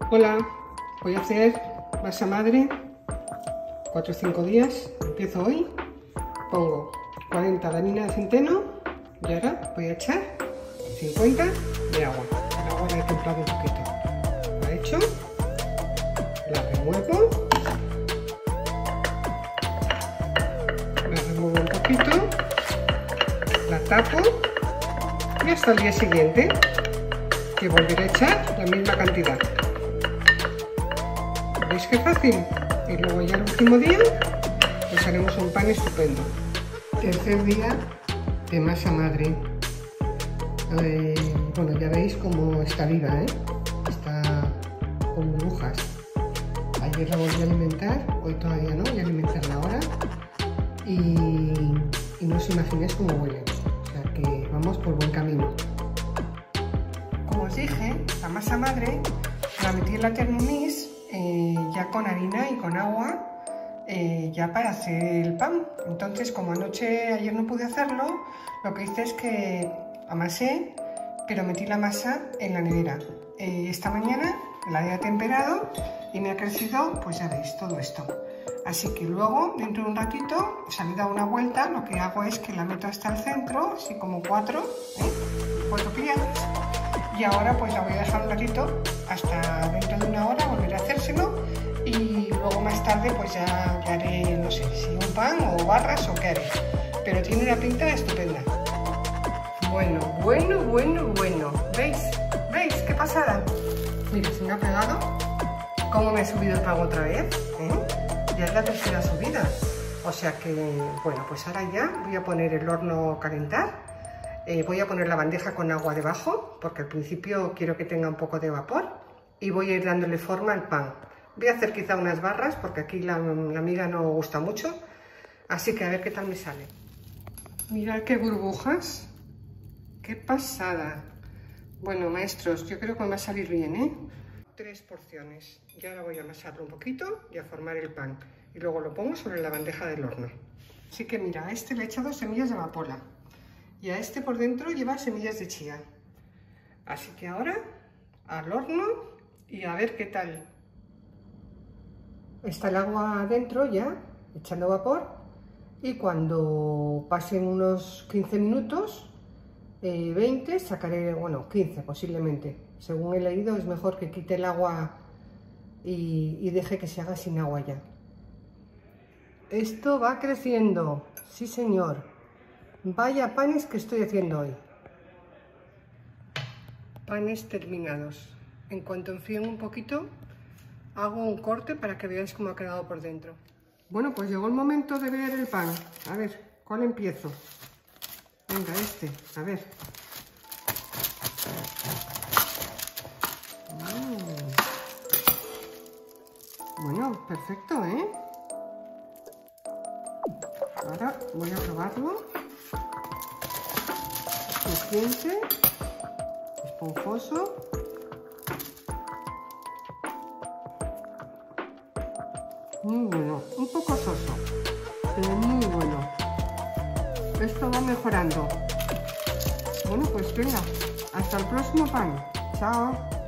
Hola, voy a hacer masa madre 4 o 5 días. Empiezo hoy. Pongo 40 de harina de centeno y ahora voy a echar 50 de agua. El agua la he templado un poquito. La echo, la remuevo un poquito, la tapo y hasta el día siguiente, que volveré a echar la misma cantidad. ¿Veis qué fácil? Y luego ya el último día pues haremos un pan estupendo. Tercer día de masa madre. Bueno, ya veis cómo está viva, está con burbujas. Ayer la volví a alimentar, hoy todavía no, voy a alimentarla ahora. Y no os imagináis cómo huele, o sea que vamos por buen camino. Como os dije, la masa madre la metí en la Thermomix ya con harina y con agua ya para hacer el pan. Entonces, como ayer no pude hacerlo, lo que hice es que amasé, pero metí la masa en la nevera. Esta mañana la he atemperado y me ha crecido, pues ya veis, todo esto. Así que luego, dentro de un ratito, se le da una vuelta. Lo que hago es que la meto hasta el centro, así como cuatro piezas. Y ahora pues la voy a dejar un ratito, hasta dentro de una hora volveré a hacérselo. Y luego más tarde pues ya haré, no sé, si un pan o barras o qué haré. Pero tiene una pinta estupenda. Bueno. ¿Veis? ¿Veis? ¡Qué pasada! Mira, se me ha pegado. ¿Cómo me he subido el pan otra vez? Ya es la tercera subida, o sea que, bueno, pues ahora ya voy a poner el horno a calentar, voy a poner la bandeja con agua debajo, porque al principio quiero que tenga un poco de vapor, y voy a ir dándole forma al pan. Voy a hacer quizá unas barras, porque aquí la miga no gusta mucho, así que a ver qué tal me sale. Mirad qué burbujas, qué pasada. Bueno, maestros, yo creo que me va a salir bien, 3 porciones. Y ahora voy a amasarlo un poquito y a formar el pan. Y luego lo pongo sobre la bandeja del horno. Así que mira, a este le he echado semillas de amapola. Y a este por dentro lleva semillas de chía. Así que ahora al horno y a ver qué tal. Está el agua adentro ya, echando vapor. Y cuando pasen unos 15 minutos, 20, sacaré, bueno, 15 posiblemente. Según he leído, es mejor que quite el agua y deje que se haga sin agua ya. Esto va creciendo, sí señor. Vaya panes que estoy haciendo hoy. Panes terminados. En cuanto enfríen un poquito, hago un corte para que veáis cómo ha quedado por dentro. Bueno, pues llegó el momento de ver el pan. A ver, ¿cuál empiezo? Venga, a ver. Bueno, perfecto, Ahora voy a probarlo. Crujiente, esponjoso. Muy bueno, un poco soso, pero muy bueno. Esto va mejorando. Bueno, pues venga, hasta el próximo pan. Chao.